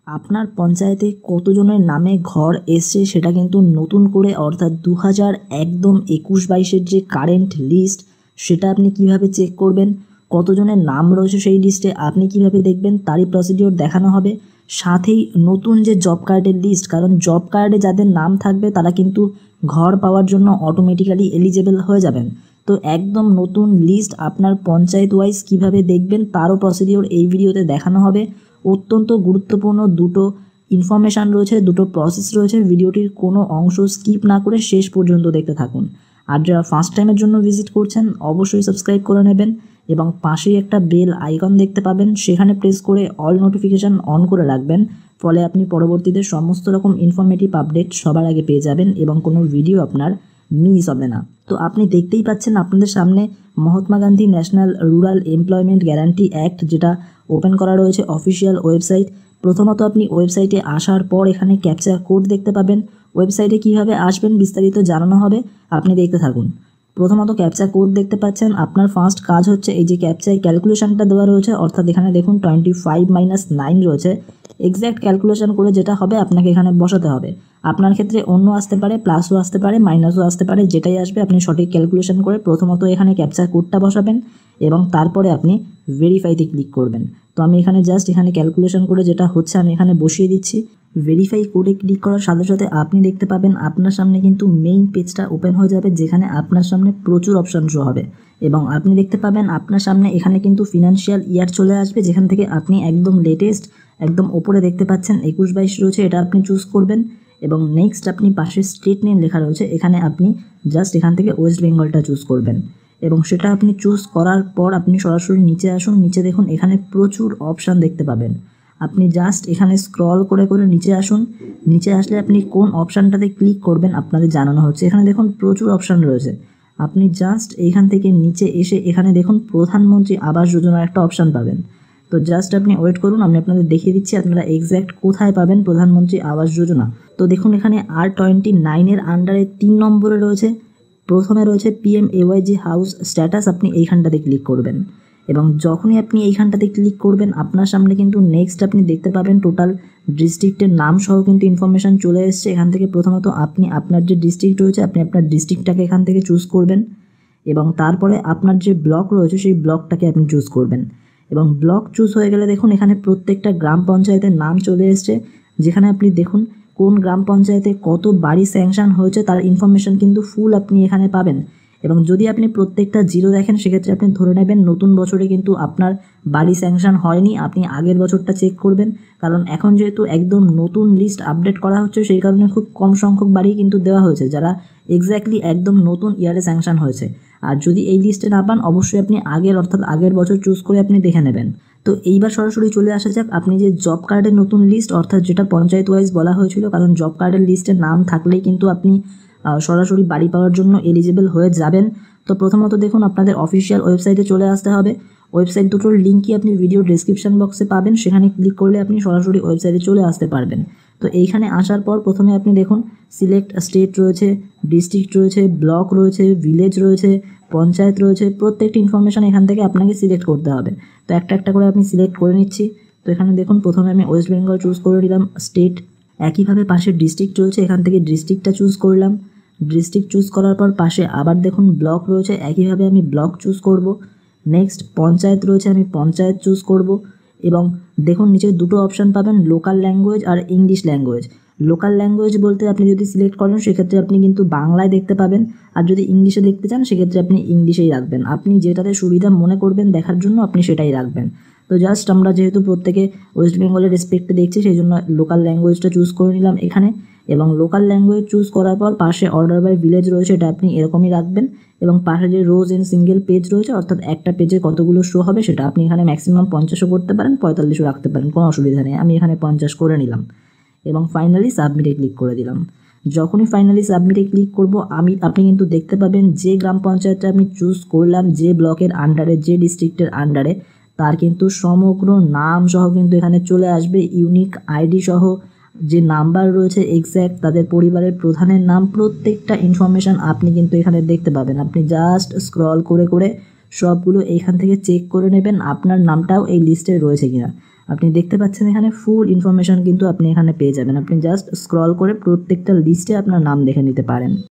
আপনার পঞ্চায়েতে কতজনের নামে ঘর এসছে সেটা কিন্তু নতুন করে অর্থাৎ 2021-22-এর যে কারেন্ট লিস্ট সেটা আপনি কিভাবে চেক করবেন, কতজনের নাম রয়েছে সেই লিস্টে আপনি কিভাবে দেখবেন তারই প্রসিডিওর দেখানো হবে। সাথেই নতুন যে জব কার্ডের লিস্ট, কারণ জব কার্ডে যাদের নাম থাকবে তারা কিন্তু ঘর পাওয়ার জন্য অটোমেটিক্যালি এলিজেবল হয়ে যাবেন। তো একদম নতুন লিস্ট আপনার পঞ্চায়েত ওয়াইজ কীভাবে দেখবেন তারও প্রসিডিওর এই ভিডিওতে দেখানো হবে। অত্যন্ত গুরুত্বপূর্ণ দুটো ইনফরমেশান রয়েছে, দুটো প্রসেস রয়েছে। ভিডিওটির কোনো অংশ স্কিপ না করে শেষ পর্যন্ত দেখতে থাকুন। আর যারা ফার্স্ট টাইমের জন্য ভিজিট করছেন অবশ্যই সাবস্ক্রাইব করে নেবেন এবং পাশেই একটা বেল আইকন দেখতে পাবেন, সেখানে প্রেস করে অল নোটিফিকেশান অন করে রাখবেন। ফলে আপনি পরবর্তীতে সমস্ত রকম ইনফরমেটিভ আপডেট সবার আগে পেয়ে যাবেন এবং কোনো ভিডিও আপনার মিস হবে না। তো আপনি দেখতেই পাচ্ছেন আপনাদের সামনে Mahatma Gandhi national rural employment guarantee act, যেটা ওপেন করা রয়েছে অফিসিয়াল ওয়েবসাইট। প্রথমত আপনি ওয়েবসাইটে আসার পর এখানে ক্যাপচা কোড দেখতে পাবেন। ওয়েবসাইটে কীভাবে আসবেন বিস্তারিত জানানো হবে, আপনি দেখতে থাকুন। প্রথমত ক্যাপচা কোড দেখতে পাচ্ছেন। আপনার ফার্স্ট কাজ হচ্ছে এই যে ক্যাপচায় ক্যালকুলেশনটা দেওয়া রয়েছে, অর্থাৎ এখানে দেখুন 25-9 রয়েছে। এক্স্যাক্ট ক্যালকুলেশন করে যেটা হবে আপনাকে এখানে বসাতে হবে। আপনার ক্ষেত্রে অন্য আসতে পারে, প্লাসও আসতে পারে, মাইনাসও আসতে পারে, যেটাই আসবে আপনি সঠিক ক্যালকুলেশন করে প্রথমত এখানে ক্যাপচা কোডটা বসাবেন এবং তারপরে আপনি ভেরিফাইতে ক্লিক করবেন। তো আমি এখানে জাস্ট এখানে ক্যালকুলেশন করে যেটা হচ্ছে আমি এখানে বসিয়ে দিচ্ছি। ভেরিফাই কোডে ক্লিক করার সাথে সাথে আপনি দেখতে পাবেন আপনার সামনে কিন্তু মেইন পেজটা ওপেন হয়ে যাবে, যেখানে আপনার সামনে প্রচুর অপশান শো হবে এবং আপনি দেখতে পাবেন আপনার সামনে এখানে কিন্তু ফিনান্সিয়াল ইয়ার চলে আসবে, যেখান থেকে আপনি একদম লেটেস্ট একদম ওপরে দেখতে পাচ্ছেন 21-22 রয়েছে, এটা আপনি চুজ করবেন এবং নেক্সট আপনি পাশে স্টেট নেম লেখা রয়েছে, এখানে আপনি জাস্ট এখান থেকে ওয়েস্ট বেঙ্গলটা চুজ করবেন এবং সেটা আপনি চুজ করার পর আপনি সরাসরি নিচে আসুন। নিচে দেখুন এখানে প্রচুর অপশান দেখতে পাবেন। আপনি জাস্ট এখানে স্ক্রল করে করে নিচে আসুন। নিচে আসলে আপনি কোন অপশানটাতে ক্লিক করবেন আপনাদের জানানো হচ্ছে। এখানে দেখুন প্রচুর অপশান রয়েছে। আপনি জাস্ট এইখান থেকে নিচে এসে এখানে দেখুন প্রধানমন্ত্রী আবাস যোজনার একটা অপশান পাবেন। তো জাস্ট আপনি ওয়েট করুন, আমি আপনাদের দেখিয়ে দিচ্ছি আপনারা এক্স্যাক্ট কোথায় পাবেন প্রধানমন্ত্রী আবাস যোজনা। তো দেখুন এখানে R29-এর আন্ডারে 3 নম্বরে রয়েছে, প্রথমে রয়েছে PMAYG হাউস স্ট্যাটাস। আপনি এইখানটাতে ক্লিক করবেন এবং যখনই আপনি এইখানটাতে ক্লিক করবেন আপনার সামনে কিন্তু নেক্সট আপনি দেখতে পাবেন টোটাল ডিস্ট্রিক্টের নাম সহ কিন্তু ইনফরমেশান চলে এসছে। এখান থেকে প্রথমত আপনি আপনার যে ডিস্ট্রিক্ট রয়েছে আপনি আপনার ডিস্ট্রিক্টটাকে এখান থেকে চুজ করবেন এবং তারপরে আপনার যে ব্লক রয়েছে সেই ব্লকটাকে আপনি চুজ করবেন এবং ব্লক চুজ হয়ে গেলে দেখুন এখানে প্রত্যেকটা গ্রাম পঞ্চায়েতের নাম চলে এসছে, যেখানে আপনি দেখুন কোন গ্রাম পঞ্চায়েতে কত বাড়ি স্যাংশন হয়েছে তার ইনফরমেশান কিন্তু ফুল আপনি এখানে পাবেন। এবং যদি আপনি প্রত্যেকটা জিরো দেখেন সেক্ষেত্রে আপনি ধরে নেবেন নতুন বছরে কিন্তু আপনার বাড়ি স্যাংশন হয়নি, আপনি আগের বছরটা চেক করবেন। কারণ এখন যেহেতু একদম নতুন লিস্ট আপডেট করা হচ্ছে সেই কারণে খুব কম সংখ্যক বাড়ি কিন্তু দেওয়া হয়েছে যারা এক্স্যাক্টলি একদম নতুন ইয়ারে স্যাংশন হয়েছে। আর যদি এই লিস্টে না পান অবশ্যই আপনি আগের অর্থাৎ আগের বছর চুজ করে আপনি দেখে নেবেন। তো এইবার সরাসরি চলে আসা যাক আপনি যে জব কার্ডের নতুন লিস্ট, অর্থাৎ যেটা পঞ্চায়েত ওয়াইজ বলা হয়েছিল, কারণ জব কার্ডের লিস্টে নাম থাকলেই কিন্তু আপনি সরাসরি বাড়ি পাওয়ার জন্য এলিজিবল হয়ে যাবেন। তো প্রথমত দেখুন আপনাদের অফিসিয়াল ওয়েবসাইটে চলে আসতে হবে। ওয়েবসাইট দুটোর লিঙ্কই আপনি ভিডিও ডেসক্রিপশন বক্সে পাবেন, সেখানে ক্লিক করলে আপনি সরাসরি ওয়েবসাইটে চলে আসতে পারবেন। তো এইখানে আসার পর প্রথমে আপনি দেখুন সিলেক্ট স্টেট রয়েছে, ডিস্ট্রিক্ট রয়েছে, ব্লক রয়েছে, ভিলেজ রয়েছে, পঞ্চায়েত রয়েছে, প্রত্যেকটি ইনফরমেশান এখান থেকে আপনাকে সিলেক্ট করতে হবে। তো একটা একটা করে আমি সিলেক্ট করে নিচ্ছি। তো এখানে দেখুন প্রথমে আমি ওয়েস্ট বেঙ্গল চুজ করে নিলাম, স্টেট একইভাবে পাশে ডিস্ট্রিক্ট রয়েছে, এখান থেকে ডিস্ট্রিক্টটা চুজ করলাম। ডিস্ট্রিক্ট চুজ করার পর পাশে আবার দেখুন ব্লক রয়েছে, একইভাবে আমি ব্লক চুজ করব। নেক্সট পঞ্চায়েত রয়েছে, আমি পঞ্চায়েত চুজ করব এবং দেখুন নিচে দুটো অপশান পাবেন, লোকাল ল্যাঙ্গুয়েজ আর ইংলিশ ল্যাঙ্গুয়েজ। লোকাল ল্যাঙ্গুয়েজ বলতে আপনি যদি সিলেক্ট করেন সেক্ষেত্রে আপনি কিন্তু বাংলায় দেখতে পাবেন, আর যদি ইংলিশে দেখতে চান সেক্ষেত্রে আপনি ইংলিশেই রাখবেন। আপনি যেটাতে সুবিধা মনে করবেন দেখার জন্য আপনি সেটাই রাখবেন। তো জাস্ট আমরা যেহেতু প্রত্যেকে ওয়েস্ট বেঙ্গলের রেসপেক্টে দেখছি সেই জন্য লোকাল ল্যাঙ্গুয়েজটা চুজ করে নিলাম এখানে এবং লোকাল ল্যাঙ্গুয়েজ চুজ করার পর পাশে অর্ডার বাই ভিলেজ রয়েছে, এটা আপনি এরকমই রাখবেন এবং পাশে যে রোজ ইন সিঙ্গেল পেজ রয়েছে অর্থাৎ একটা পেজে কতগুলো শো হবে সেটা আপনি এখানে ম্যাক্সিমাম 50ও করতে পারেন, 45ও রাখতে পারেন, কোনো অসুবিধা নেই। আমি এখানে 50 করে নিলাম এবং ফাইনালি সাবমিটে ক্লিক করে দিলাম। যখনই ফাইনালি সাবমিটে ক্লিক করব আপনি কিন্তু দেখতে পাবেন যে গ্রাম পঞ্চায়েতটা আমি চুজ করলাম, যে ব্লকের আন্ডারে, যে ডিস্ট্রিক্টের আন্ডারে, তার কিন্তু সমগ্র নাম সহ কিন্তু এখানে চলে আসবে, ইউনিক আইডি সহ যে নাম্বার রয়েছে এক্স্যাক্ট তাদের পরিবারের প্রধানের নাম, প্রত্যেকটা ইনফরমেশান আপনি কিন্তু এখানে দেখতে পাবেন। আপনি জাস্ট স্ক্রল করে করে সবগুলো এইখান থেকে চেক করে নেবেন আপনার নামটাও এই লিস্টে রয়েছে কিনা। আপনি দেখতে পাচ্ছেন এখানে ফুল ইনফরমেশন কিন্তু আপনি এখানে পেয়ে যাবেন। আপনি জাস্ট স্ক্রল করে প্রত্যেকটা লিস্টে আপনার নাম দেখে নিতে পারেন।